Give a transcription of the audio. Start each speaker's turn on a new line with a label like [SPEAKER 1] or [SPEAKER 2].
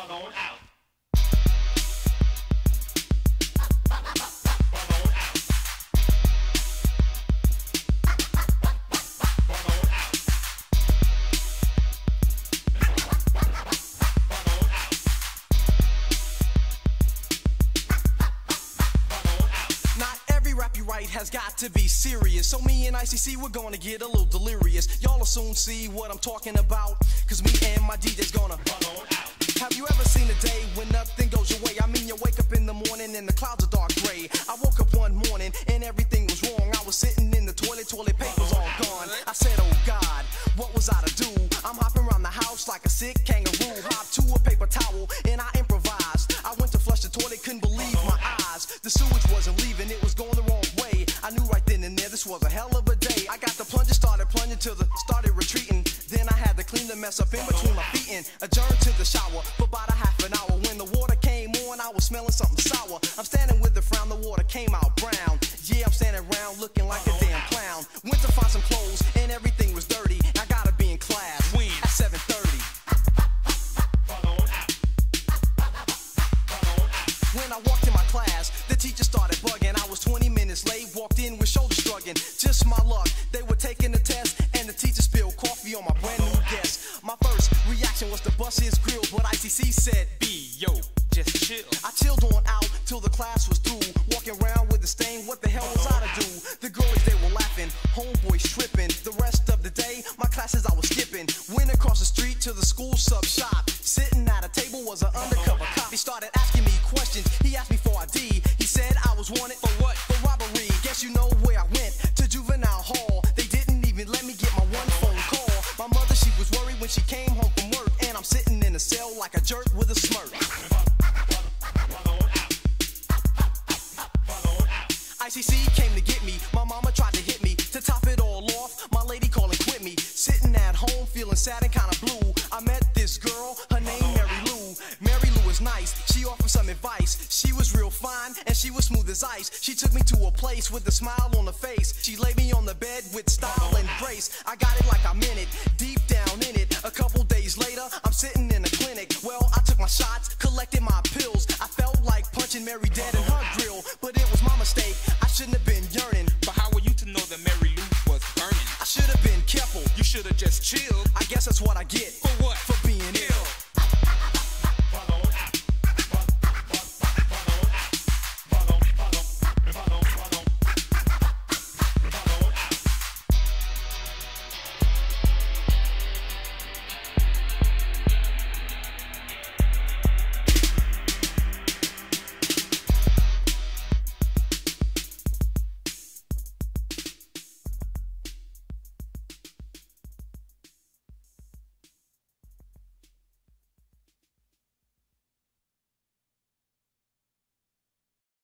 [SPEAKER 1] bug on out.
[SPEAKER 2] Has got to be serious, so me and ICC we're gonna get a little delirious. Y'all'll soon see what I'm talking about, cause me and my DJ's gonna bug on out. Have you ever seen a day when nothing goes your way? I mean, you wake up in the morning and the clouds are dark gray. I woke up one morning and everything was wrong. I was sitting in the toilet paper's all gone. I said, oh God, what was I to do? I'm hopping around the house like a sick kangaroo. Hopped to a paper towel and I improvised. I went to flush the toilet, couldn't believe my eyes. The sewage wasn't leaving, it was going the wrong way. I knew right then and there this was a hell of a day. I got the plunger, started plunging till started retreating. Then I had to clean the mess up in between my feet and adjourned to the shower for about a half an hour. When the water came on, I was smelling something sour. I'm standing with the frown, the water came out brown. Yeah, I'm standing around looking like a damn clown. Went to find some clothes and everything was dirty. I gotta be in class at 7:30. When I walked in my class, the teacher started bugging. I was 20 minutes late, walked in with shoulders shrugging. Just my luck, they were taking the test, and the teacher spilled coffee on my brand new desk. My first reaction was to bust his grill, but ICC said, B, yo, just chill. I chilled on out till the class was through. Walking around with a stain, what the hell was I to do? The girls, they were laughing, homeboys tripping. The rest of the day, my classes I was skipping. Went across the street to the school sub shop. Sitting at a table was an undercover cop. He started asking me questions, he asked me for ID. He said I was wanted for what? For robbery. Guess you know where I went, to juvenile hall. They didn't even let me get my one phone call. My mother, she was worried when she came home from work, and I'm sitting in a cell like a jerk with a smirk. ICC came to get me, my mama tried to hit me. To top it all off, my lady called and quit me. Sitting at home feeling sad and kinda blue, I met this girl, her name Mary Lou. Mary Lou was nice, she offered some advice. She was real fine and she was smooth as ice. She took me to a place with a smile on her face. She laid me on the bed with style and grace. I got it like I meant it, deep down in it. A couple days later, I'm sitting in a clinic. Well, I took my shots, collected my pills. I felt like punching Mary dead in her grill, but it was my mistake. I shouldn't have been yearning.
[SPEAKER 3] But how were you to know that Mary Lou was burning?
[SPEAKER 2] I should have been careful.
[SPEAKER 3] You should have just chilled.
[SPEAKER 2] I guess that's what I get